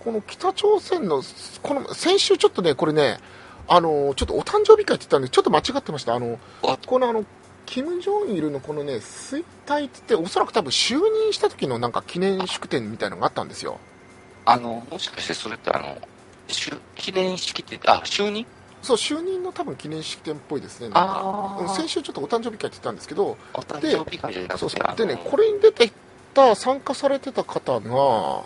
この北朝鮮の、この先週ちょっとね、これね、ちょっとお誕生日会って言ったんで、ちょっと間違ってました。このキム・ジョンイルのこのね、衰退って言って、おそらく多分就任した時のなんか記念式典みたいなのがあったんですよ。 もしかしてそれって記念式典、就任？ そう、就任の多分記念式典っぽいですね。なんか先週ちょっとお誕生日会って言ったんですけど、 お誕生日会じゃなくて、 そうそうでね、これに出てた、参加されてた方が、はい、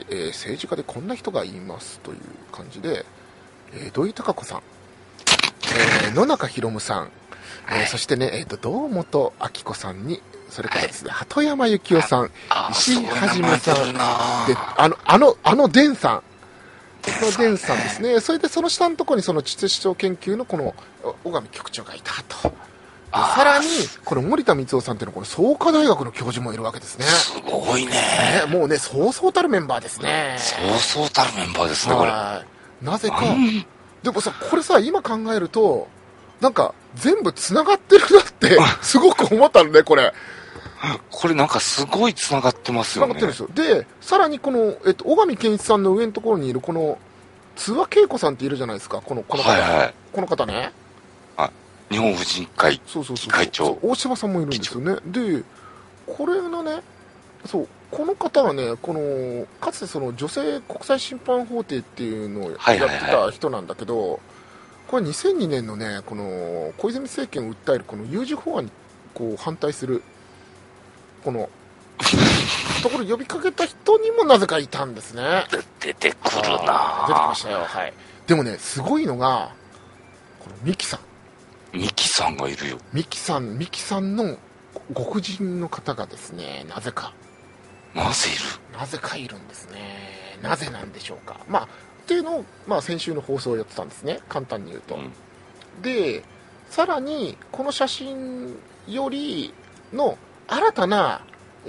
政治家でこんな人がいますという感じで、土井孝子さん、野中宏夢さん、そしてね、堂本明子さんに、それからですね、鳩山幸夫さん、石井はじめさん、で、デンさん、デンさんですね。それでその下のところにその地質思想研究のこの小上局長がいたと。さらに、この森田光夫さんっていうのはこの創価大学の教授もいるわけですね。 すごいね。 もうね、そうそうたるメンバーですね。 そうそうたるメンバーですね、これ。 なぜか、でもさ、これさ、今考えると、なんか、全部繋がってるなって、すごく思ったのね、これ。 これなんかすごい繋がってますよね。 繋がってるんですよ。で、さらにこの、小上健一さんの上のところにいるこの、津和恵子さんっているじゃないですか、この方。 はいはい。 この方ね。 日本婦人会会長。 大島さんもいるんですよね。で、これのね、そう、この方はね、かつてその女性国際審判法廷っていうのをやってた人なんだけど、これ2002年のね、この小泉政権を訴えるこの有事法案にこう反対する、この、ところ呼びかけた人にもなぜかいたんですね。 出てくるな。 出てきましたよ。はい。でもね、すごいのが、このミキさん。 ミキさんがいるよ。 ミキさんのご婦人の方がですね、なぜかいるんですね。なぜなんでしょうか。っていうのを、先週の放送をやってたんですね。簡単に言うと。で、さらに、この写真よりの新たな、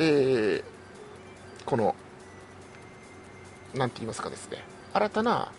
この、なんて言いますかですね。新たな、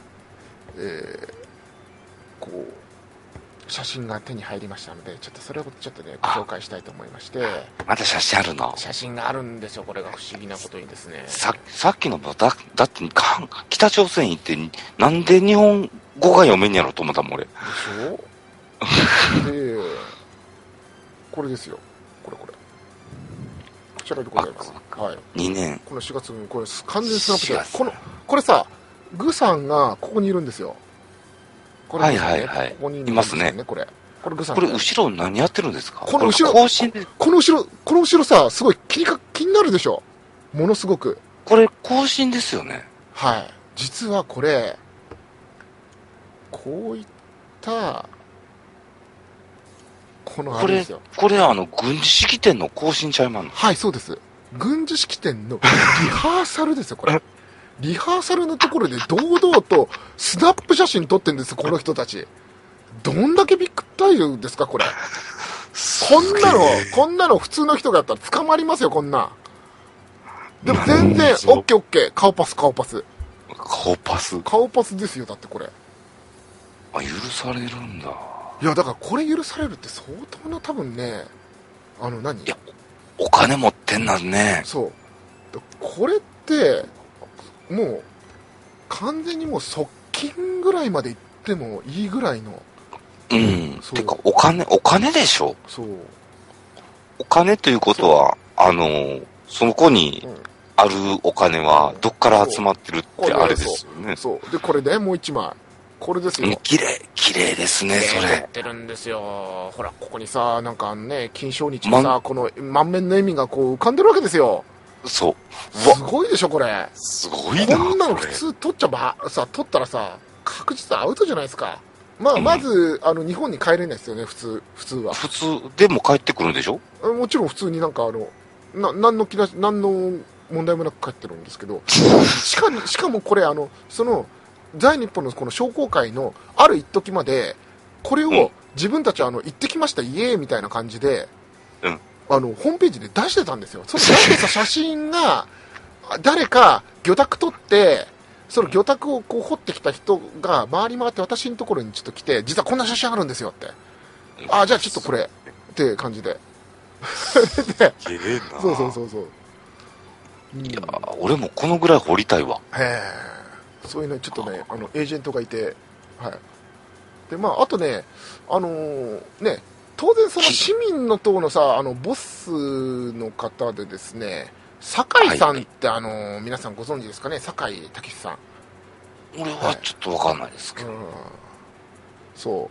こう、写真が手に入りましたので、ちょっとそれをちょっとね、ご紹介したいと思いまして。 まだ写真あるの？ 写真があるんですよ、これが不思議なことにですね。 さっきのだって北朝鮮行って、なんで日本語が読めんやろと思ったもん、俺。でしょで、これですよ。これ。こちらでございます。はい。 2年。 この4月に、これ完全スナップで、これさ、グさんがここにいるんですよ。これですね。 はい。 ここにいますね。 これグさん。 これ後ろ何やってるんですか？ この後ろ、この後ろさ、すごい気になるでしょ。ものすごく。 これ更新ですよね。 はい。実はこれ、こういった、このあれですよ。 これ軍事式典の更新ちゃいまんの？ はい、そうです。軍事式典のリハーサルですよ、これ。リハーサルのところで堂々とスナップ写真撮ってんですよ、この人たち。どんだけビッグタイルですか、これ。こんなの普通の人がやったら捕まりますよ、こんな。でも全然、オッケー。顔パス。顔パスですよ、だってこれ。 許されるんだ。 いや、だからこれ許されるって相当な多分ね、 いや、お金持ってんなんね。 そう。これって、もう、完全にもう側近ぐらいまで行ってもいいぐらいの。 てか、お金でしょ。 そう。 お金ということは、そこにあるお金は、どっから集まってるってあれですよね。 そう。で、これね、もう一枚。これですよ。 綺麗ですね、それ。 やってるんですよ。ほら、ここにさ、なんかね、金正日にさ、この満面の笑みがこう浮かんでるわけですよ。 そう。 すごいでしょ、これ。 すごいな。 こんなの普通撮ったらさ、確実アウトじゃないですか。まず、日本に帰れないですよね、普通は。 普通でも帰ってくるんでしょ？ もちろん普通になんか何の問題もなく帰ってるんですけど、しかもこれ在日本のこの商工会のある一時まで、これを自分たち行ってきましたイエーイみたいな感じで、ホームページで出してたんですよ。その出してた写真が、誰か魚拓取って、その魚拓をこう掘ってきた人が回り回って私のところにちょっと来て、実はこんな写真あるんですよって。じゃあちょっとこれ、って感じで。で、そう。 いや俺もこのぐらい掘りたいわ。 へえ、そういうのちょっとね、エージェントがいて、はい。で、まあ、あとね、ね、当然その市民の党のさ、ボスの方でですね、酒井さんって、皆さんご存知ですかね、酒井武さん。 俺はちょっとわかんないですけど。 そう。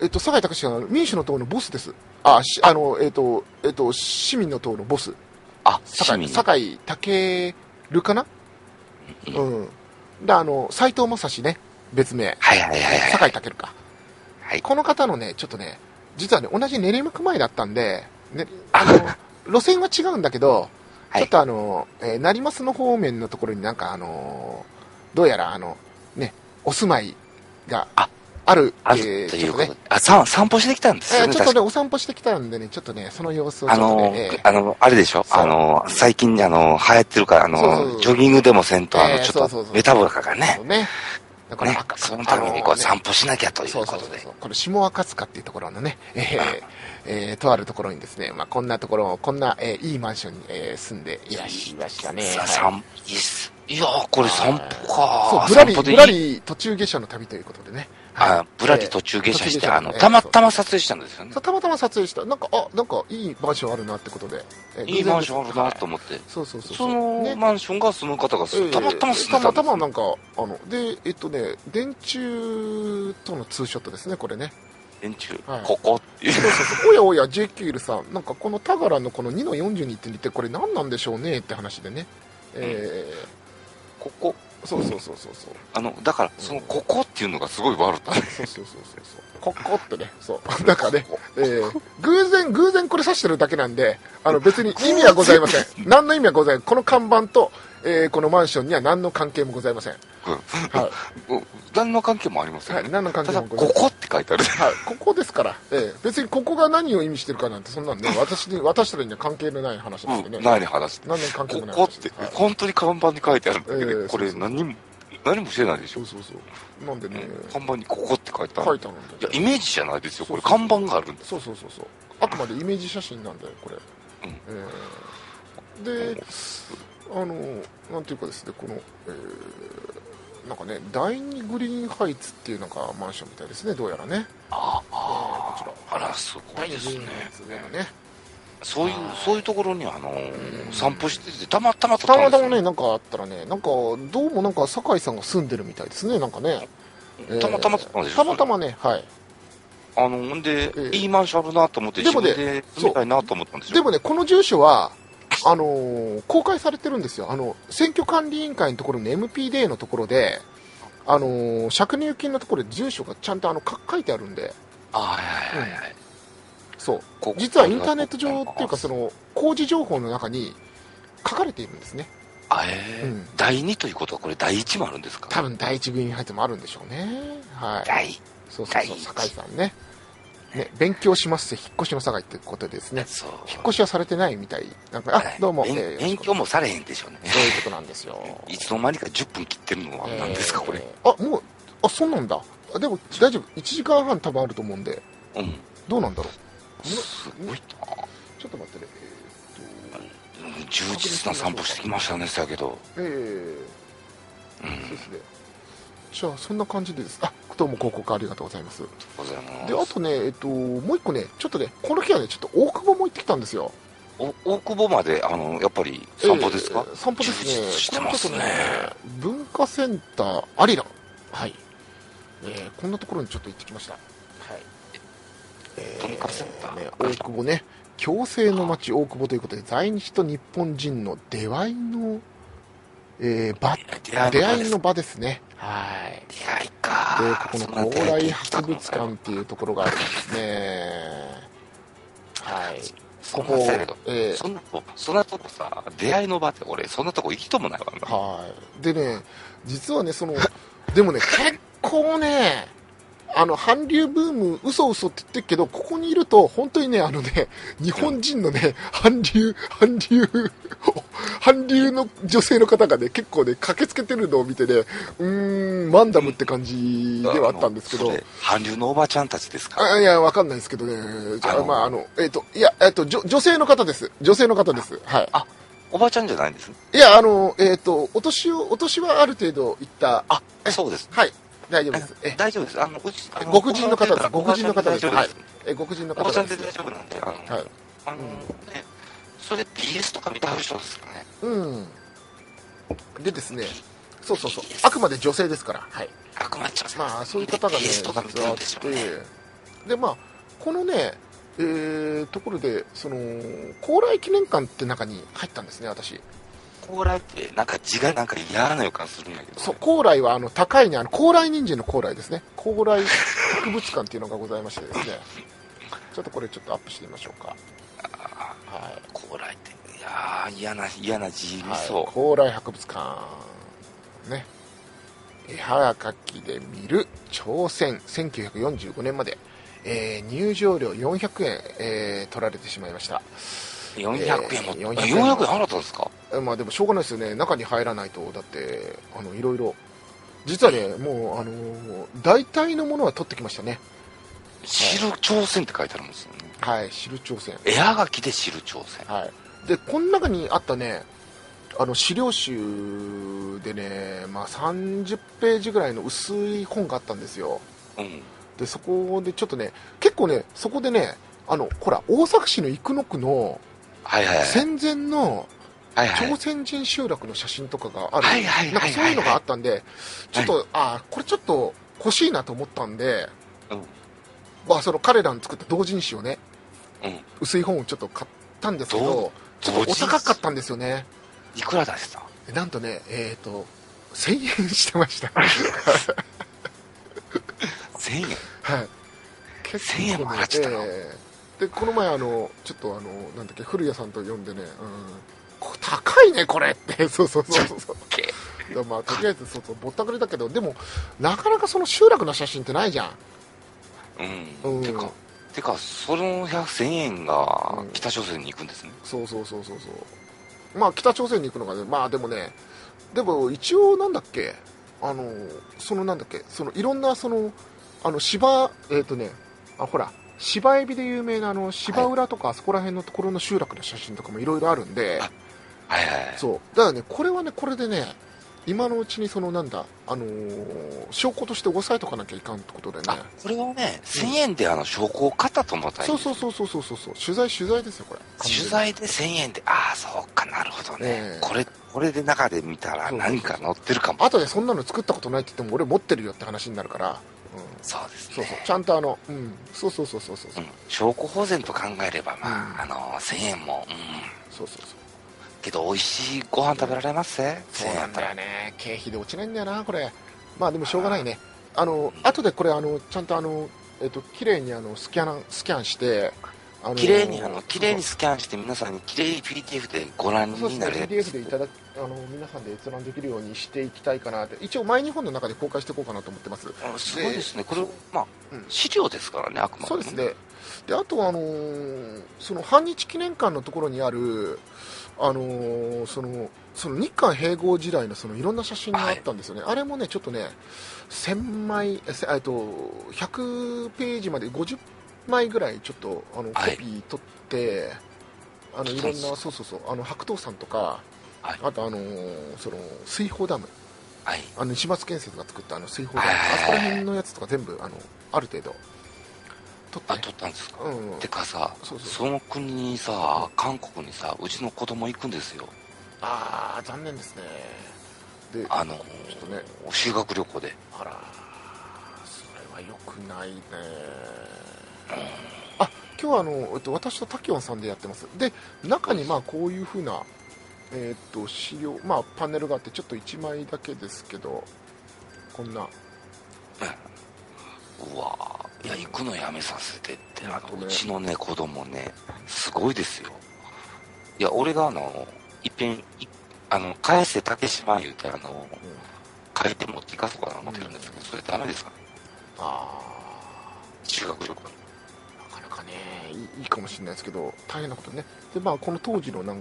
酒井武さん、民主の党のボスです。あ、市民の党のボス。 あ、市民。 酒井武かな。うん。で、斎藤正史ね、別名。 はいはいはいはい。 酒井武か。 はい。 この方のね、ちょっとね、実はね、同じ練馬区前だったんで、ね、路線は違うんだけど、ちょっと成増の方面のところになんかどうやらね、お住まいがあるということで、散歩してきたんですよね。 ちょっとね、お散歩してきたんでね、ちょっとね、その様子をちょっとね、 あれでしょ最近流行ってるから、ジョギングでもせんと、ちょっとメタボカがね。だから、そのために散歩しなきゃということで。 これ、下赤塚っていうところのね、とあるところにですね、まあ、こんなところ、こんないいマンションに住んでいらっしゃいましたね。 いやこれ散歩か。 そう、ぶらり途中下車の旅ということでね。 ぶらり途中下車して、たまたま撮影したんですよね。 たまたま撮影した。なんかいいマンションあるなってことで。 いいマンションあるなと思って。 そのマンションがその方がたまたま住んでたんです。 たまたまなんか、で、電柱とのツーショットですね、これね。 電柱ここっていう。 おやおや、ジェキールさん。なんかこの田原のこの2の42って似て、これ何なんでしょうねって話でね。 ここ。 そう。 だから、そのここっていうのがすごい悪かった。 そう。ここってね、そう。だからね、偶然これ指してるだけなんで、別に意味はございません。何の意味はございません。この看板と、このマンションには何の関係もございません。 はい。何の関係もありません。 はい、何の関係もございません。ここって書いてある。 はい、ここですから。別にここが何を意味してるかなんて、そんなんね、私たちには関係のない話ですよね。 何話何の関係もない話。 ここって、本当に看板に書いてあるんだけど、これ何もしてないでしょ。 そう。なんでね、 看板にここって書いてある。 書いてあるんだよ。いや、イメージじゃないですよ。これ看板があるんです。 そう。あくまでイメージ写真なんだよ、これ。で、なんていうかですね、この、なんかね、第二グリーンハイツっていうなんかマンションみたいですね、どうやらね。こちら。 あら、すごいですね。 そういうところに散歩してて、たまたまね、なんかあったらね、なんか、どうもなんか、酒井さんが住んでるみたいですね、なんかね。 たまたまたまたまね、はい。 ほんで、いいマンションあるなと思って、自分で住みたいなと思ったんですよ。 でもね、この住所は、公開されてるんですよ。選挙管理委員会のところの MPD のところで、借入金のところで住所がちゃんと書いてあるんで。 はい。 そう。実はインターネット上っていうか、その、工事情報の中に書かれているんですね。 第2ということは、これ第1もあるんですか？ 多分第1グリーンハイツもあるんでしょうね。はい。そう酒井さんね。勉強しますって引っ越しの酒井ってことでですね。引っ越しはされてないみたい。なんか、どうも。 勉強もされへんでしょうね。 そういうことなんですよ。 いつの間にか10分切ってるのは何ですか、これ。 そうなんだ。でも大丈夫。1時間半多分あると思うんで。どうなんだろう。 すごいな。 ちょっと待ってね。 充実な散歩してきましたね、だけど。 そうですね。じゃあ、そんな感じでです。どうも広告ありがとうございます。で、あとね、もう一個ね、ちょっとね、この日はね、ちょっと大久保も行ってきたんですよ。 大久保まで、やっぱり散歩ですか？ 散歩ですね。 してますね。 文化センター、アリラン。はい。こんなところにちょっと行ってきました。はい。 文化センター大久保ね。共生の街大久保ということで、在日と日本人の出会いの、出会いの場ですね。はい。 出会いか。 で、ここの高麗博物館っていうところがあるんですね。はい。 ここ、そんなとこさ、出会いの場って俺、そんなとこ行きともないわな。 はい。でね、実はね、でもね、結構ね、韓流ブーム、嘘って言ってるけど、ここにいると、本当にね、日本人のね、韓流の女性の方がね、結構ね、駆けつけてるのを見てね、マンダムって感じではあったんですけど。 韓流のおばちゃんたちですか？ いや、わかんないですけどね。女性の方です。女性の方です。はい。 おばちゃんじゃないんです。 いや、お年はある程度いった。 あ、そうです。 はい。大丈夫です。 大丈夫です。 ご婦人の方です。ご婦人の方です。はい。ご婦人の方です。 おばちゃんで大丈夫なんで、はい。ね、それ PS とか見た人ですかね。 うん。でですね、そう。あくまで女性ですから。はい。 あくまで女性。 まあ、そういう方がね、実はあって、で、まあ、このね、ところで、高麗記念館って中に入ったんですね、私。 高麗って、なんか字がなんか嫌な予感するんだけど。 そう、高麗は高いね、高麗人参の高麗ですね。高麗博物館っていうのがございましてですね。ちょっとこれちょっとアップしてみましょうか。 はい。高麗って、いやー、嫌な字見そう。 高麗博物館。ね。絵はがきで見る挑戦、1945年まで。入場料400円、取られてしまいました。 400円も、400円払ったんですか？ まあでもしょうがないですよね。中に入らないと、だって、いろいろ。実はね、もう、大体のものは取ってきましたね。 知る挑戦って書いてあるんですよね。 はい、知る挑戦。 絵はがきで知る挑戦。 はい。で、この中にあったね、資料集でね、まあ30ページぐらいの薄い本があったんですよ。 うん。 で、そこでちょっとね、結構ね、そこでね、ほら、大阪市の生野区の、戦前の、朝鮮人集落の写真とかがある。なんかそういうのがあったんで、ちょっと、これちょっと欲しいなと思ったんで、まあ、彼らの作った同人誌をね、薄い本をちょっと買ったんですけど、ちょっとお高かったんですよね。 いくら出した？ なんとね、1000円してました。 1000円？ はい。 結構、1000円も払っちゃったの？ で、この前なんだっけ、古谷さんと呼んでね、高いね、これって。そう。まあ、とりあえず、ぼったくりだけど、でも、なかなかその集落の写真ってないじゃん。 てか、その1000円が北朝鮮に行くんですね。 そう。まあ、北朝鮮に行くのがね、まあでもね、でも一応なんだっけ、いろんな芝、ほら、芝エビで有名な芝浦とか、あそこら辺のところの集落の写真とかもいろいろあるんで、そう。だからね、これはね、これでね、今のうちに証拠として押さえとかなきゃいかんってことでね。 これはね、1000円で証拠を買ったと思ったらいい。 そう。取材ですよ、これ。 取材で1000円で、そうかなるほどね。これで中で見たら何か載ってるかも。 あとでそんなの作ったことないって言っても俺持ってるよって話になるから。 そうですね。 ちゃんとそう。 証拠保全と考えれば、まあ、1000円も、 そう。 けど美味しいご飯食べられますね。 そうなんだよね。経費で落ちないんだよな、これ。まあでもしょうがないね。後でこれちゃんと綺麗にスキャンして、 綺麗にスキャンして皆さんに綺麗に PDF でご覧になれる。 PDF で皆さんで閲覧できるようにしていきたいかなって。一応毎日本の中で公開していこうかなと思ってます。 すごいですね。これ、まあ、資料ですからね、あくまで。 そうですね。で、あとその反日記念館のところにある、その日韓併合時代のいろんな写真があったんですよね。あれもね、ちょっとね、1000枚、100ページまで50枚ぐらいちょっとコピー取って、いろんな、白頭山とか、あと水砲ダム、西松建設が作った水砲ダム、あそこら辺のやつとか全部ある程度撮ったんですか？てかさ、その国にさ、韓国にさ、うちの子供行くんですよ。 残念ですね。で、 ちょっとね、修学旅行で。 それは良くないね。今日は私とタキオンさんでやってます。で、中にまあこういう風な資料、まあパネルがあって、ちょっと1枚だけですけど、こんな。 うわいや、行くのやめさせてって、うちのね、子供ね、すごいですよ。いや、俺がいっぺん、返せ竹島言うて書いて持っていかそうかな思ってるんですけど、それダメですかね？修学旅行。 なかなかね、いいかもしれないですけど、大変なことね。で、まあ、この当時のこ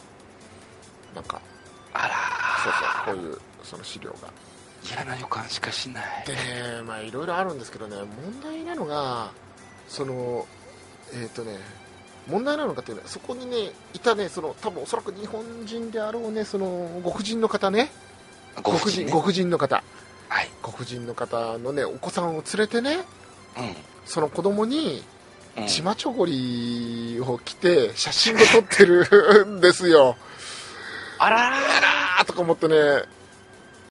ういう資料が。 嫌な予感しかしない。 でね、まあいろいろあるんですけどね、問題なのが、 問題なのかっていうのは、そこにね、いたね、多分おそらく日本人であろうね、ご婦人の方ね、 ご婦人ね。 ご婦人の方、 はい。 ご婦人の方のね、お子さんを連れてね、 うん。 その子供に、 うん。 チマチョゴリを着て写真を撮ってるんですよ。 あららあらーとか思ってね、